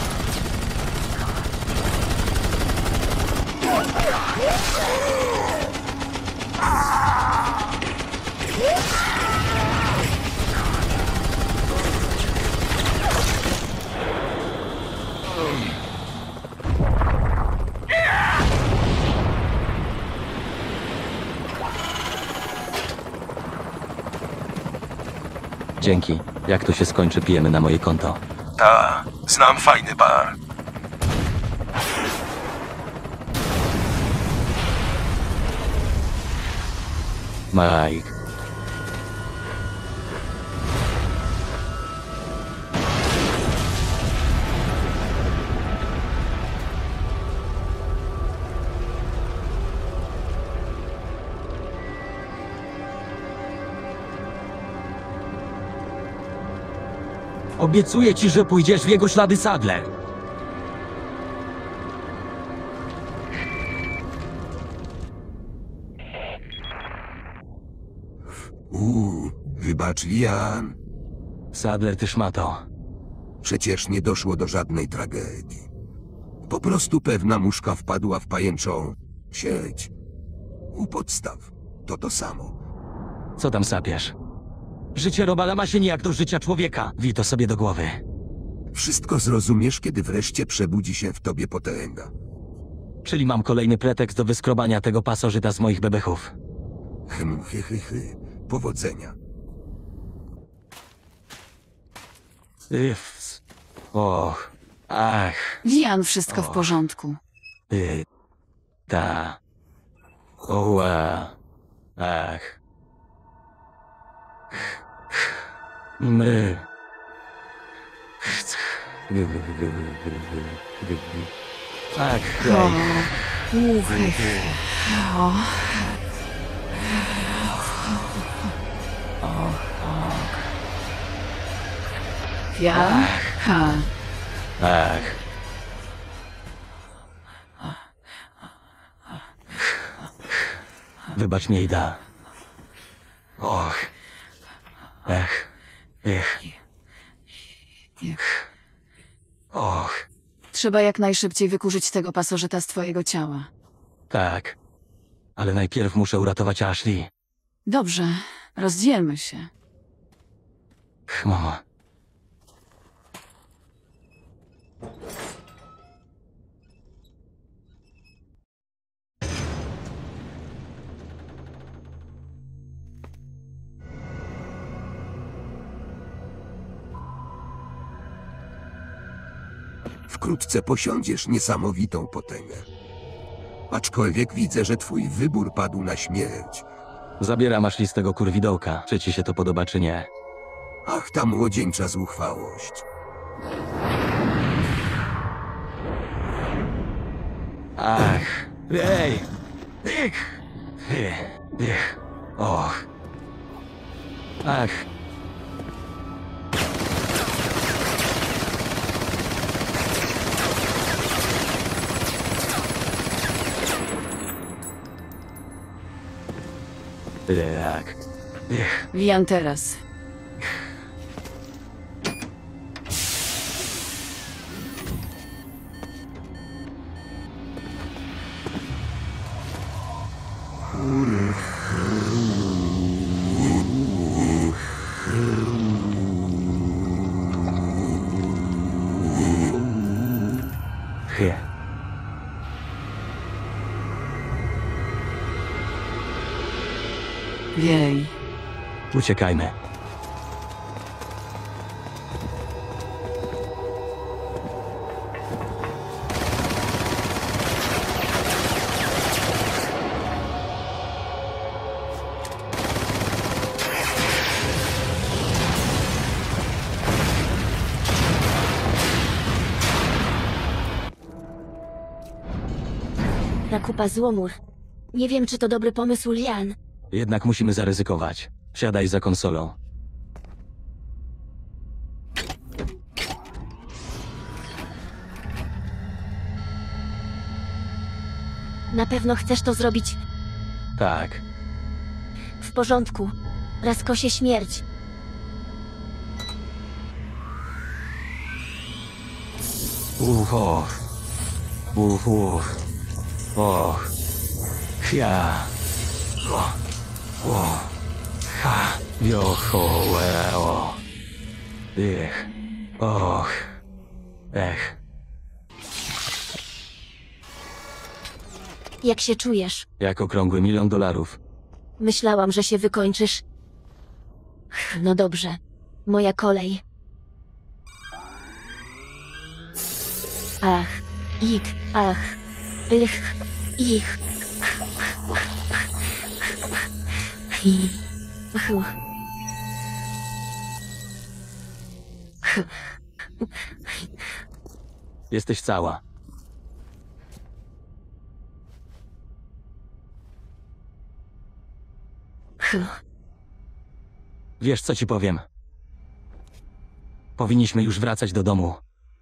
Dzięki. Jak to się skończy, pijemy na moje konto. Ta, znam fajny bar. Mike. Obiecuję ci, że pójdziesz w jego ślady, Sadler. Uuu, wybacz, Lian. Sadler, ty szmato. Przecież nie doszło do żadnej tragedii. Po prostu pewna muszka wpadła w pajęczą sieć. U podstaw to to samo. Co tam sapiesz? Życie robala ma się nijak do życia człowieka. Wij to sobie do głowy. Wszystko zrozumiesz, kiedy wreszcie przebudzi się w tobie potęga. Czyli mam kolejny pretekst do wyskrobania tego pasożyta z moich bebechów. Hm, hy, hy, hy. Powodzenia. Yfs. Och. Ach. Lian, wszystko w Och. porządku. Y. Ta. Oła. Ach. My. Tak. O, Uchy. O. Ja? Ha. Ach. Wybacz mi, Ida. Och. Ech. Ech. Och. Trzeba jak najszybciej wykurzyć tego pasożyta z twojego ciała. Tak. Ale najpierw muszę uratować Ashley. Dobrze, rozdzielmy się. Mama. Wkrótce posiądziesz niesamowitą potęgę. Aczkolwiek widzę, że twój wybór padł na śmierć. Zabieram Ashley z tego kurwidołka. Czy ci się to podoba, czy nie? Ach, ta młodzieńcza zuchwałość. Ach. Ej. Ich. Ich. Ich. Och. Ach. Tak. Ech. Lian teraz. Chy. Wiej. Uciekajmy. Rakupa złomur. Nie wiem, czy to dobry pomysł, Lian. Jednak musimy zaryzykować. Siadaj za konsolą. Na pewno chcesz to zrobić Tak. w porządku. Raskosie śmierć. Uch, och. Uch, uch. Och. Ja. O. O. Ha. Jo, ho, e, o. Ech. Och. Ech. Jak się czujesz? Jak okrągły milion dolarów. Myślałam, że się wykończysz. No dobrze. Moja kolej. Ach. Ik. Ach. Ych. Ich. I. Ch. Ch. Jesteś cała. Ch. Wiesz, co ci powiem? Powinniśmy już wracać do domu.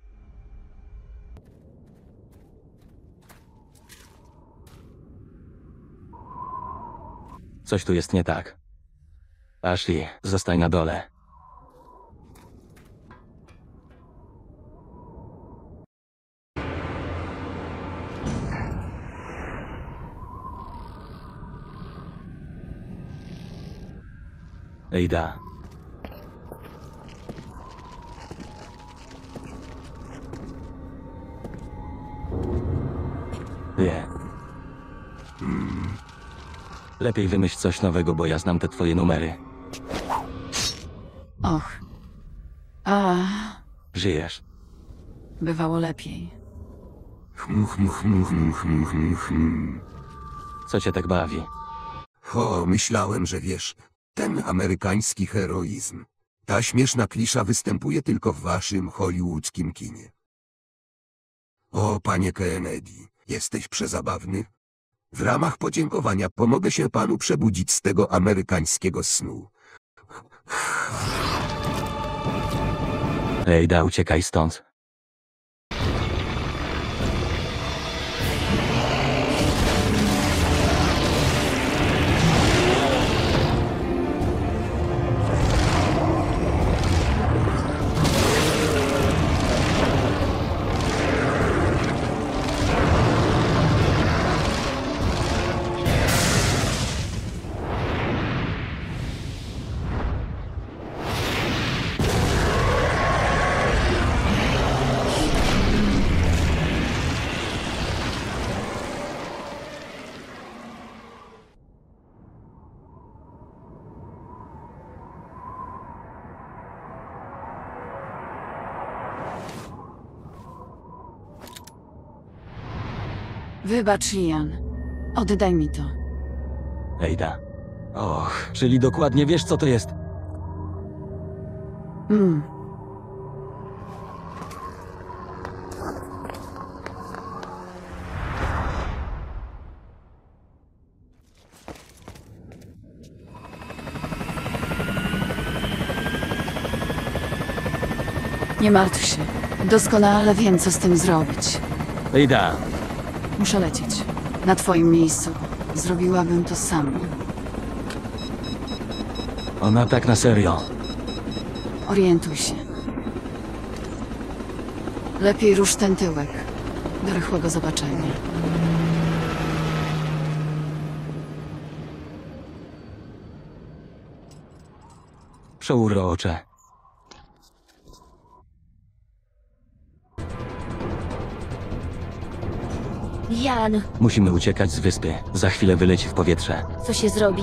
Coś tu jest nie tak. Ashley, zostań na dole. Ada. Nie. Hmm. Lepiej wymyśl coś nowego, bo ja znam te twoje numery. Och. A, Żyjesz. bywało lepiej. Hm, hm, hm, hm, hm, hm, hm. Co cię tak bawi? O, myślałem, że wiesz, ten amerykański heroizm. Ta śmieszna klisza występuje tylko w waszym hollywoodzkim kinie. O, panie Kennedy, jesteś przezabawny. W ramach podziękowania pomogę się panu przebudzić z tego amerykańskiego snu. Ada, uciekaj stąd. Wybacz, Lian. Oddaj mi to. Ada. Och, czyli dokładnie wiesz, co to jest. Mm. Nie martw się. Doskonale wiem, co z tym zrobić. Ada. Muszę lecieć. Na twoim miejscu zrobiłabym to samo. Ona tak na serio. Orientuj się. Lepiej rusz ten tyłek. Do rychłego zobaczenia. Przeurocze. Jan, Musimy uciekać z wyspy. Za chwilę wyleci w powietrze. co się zrobi?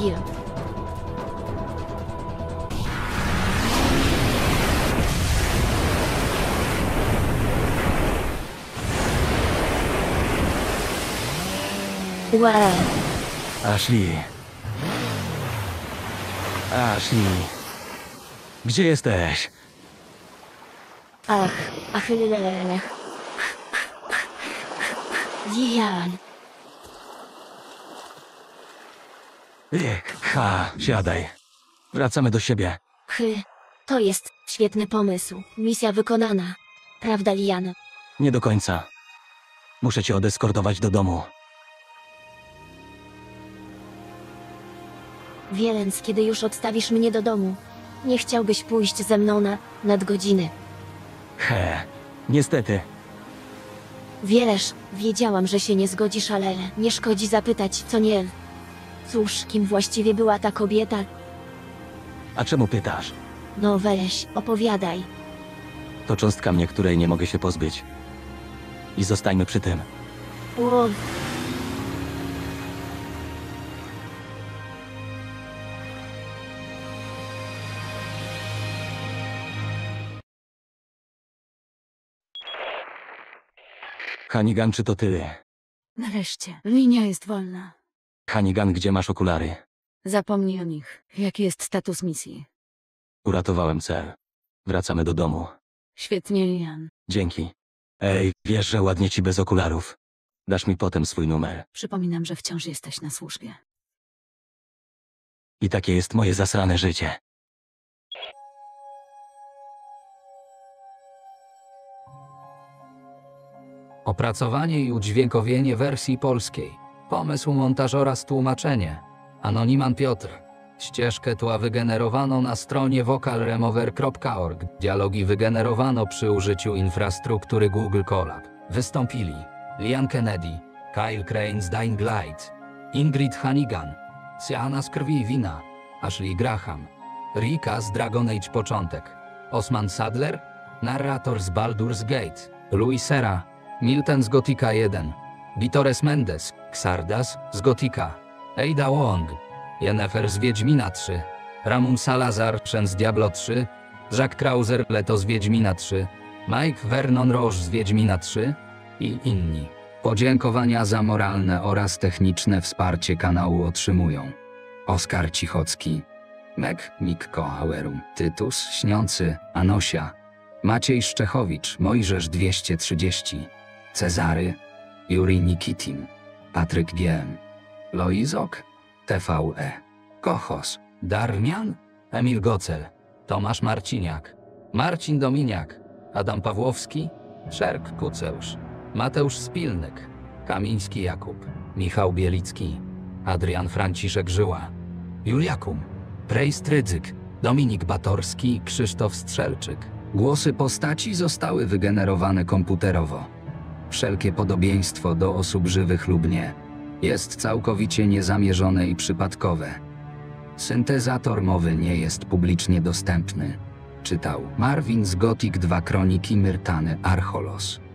Łe, Ashley. Ashley. Gdzie jesteś? ach, ach, lele. Jan, Ech, Ha, siadaj. Wracamy do siebie. chy, to jest świetny pomysł. Misja wykonana. Prawda, Lian? Nie do końca. Muszę cię odeskortować do domu. Więc kiedy już odstawisz mnie do domu, nie chciałbyś pójść ze mną na nadgodziny. He, niestety. Wiesz, wiedziałam, że się nie zgodzisz, ale nie szkodzi zapytać, co nie. Cóż, kim właściwie była ta kobieta? A czemu pytasz? No weź, opowiadaj. To cząstka mnie, której nie mogę się pozbyć. I zostańmy przy tym. Ło, Hannigan, czy to ty? Nareszcie. Linia jest wolna. Hannigan, gdzie masz okulary? Zapomnij o nich. Jaki jest status misji? Uratowałem cel. Wracamy do domu. Świetnie, Lian. Dzięki. Ej, wiesz, że ładnie ci bez okularów. Dasz mi potem swój numer. Przypominam, że wciąż jesteś na służbie. I takie jest moje zasrane życie. Opracowanie i udźwiękowienie wersji polskiej. Pomysł, montaż oraz tłumaczenie. Anoniman Piotr. Ścieżkę tła wygenerowano na stronie vocal remover kropka org. Dialogi wygenerowano przy użyciu infrastruktury Google Colab. Wystąpili Lian Kennedy, Kyle Crane z Dying Light, Ingrid Hannigan, Siana z Krwi i Wina, Ashley Graham, Rika z Dragon Age Początek, Osman Sadler, narrator z Baldur's Gate, Louis Serra, Milton z Gotika jeden, Vitores Mendes, Xardas z Gotika, Ada Wong, Yennefer z Wiedźmina trzy, Ramon Salazar z Diablo trzy, Jack Krauser Leto z Wiedźmina trzy, Mike Vernon Roche z Wiedźmina trzy i inni. Podziękowania za moralne oraz techniczne wsparcie kanału otrzymują Oskar Cichocki, Meg Mikko Auerum, Tytus Śniący, Anosia, Maciej Szczechowicz, Mojżesz dwieście trzydzieści, Cezary, Juri Nikitin, Patryk G M, Loizok, T V E, Kochos, Darmian, Emil Gocel, Tomasz Marciniak, Marcin Dominiak, Adam Pawłowski, Szerk Kuceusz, Mateusz Spilnyk, Kamiński Jakub, Michał Bielicki, Adrian Franciszek Żyła, Juliakum, Prejst Rydzyk, Dominik Batorski i Krzysztof Strzelczyk. Głosy postaci zostały wygenerowane komputerowo. Wszelkie podobieństwo do osób żywych lub nie jest całkowicie niezamierzone i przypadkowe. Syntezator mowy nie jest publicznie dostępny. Czytał Marvin z Gothic dwa Kroniki Myrtany Archolos.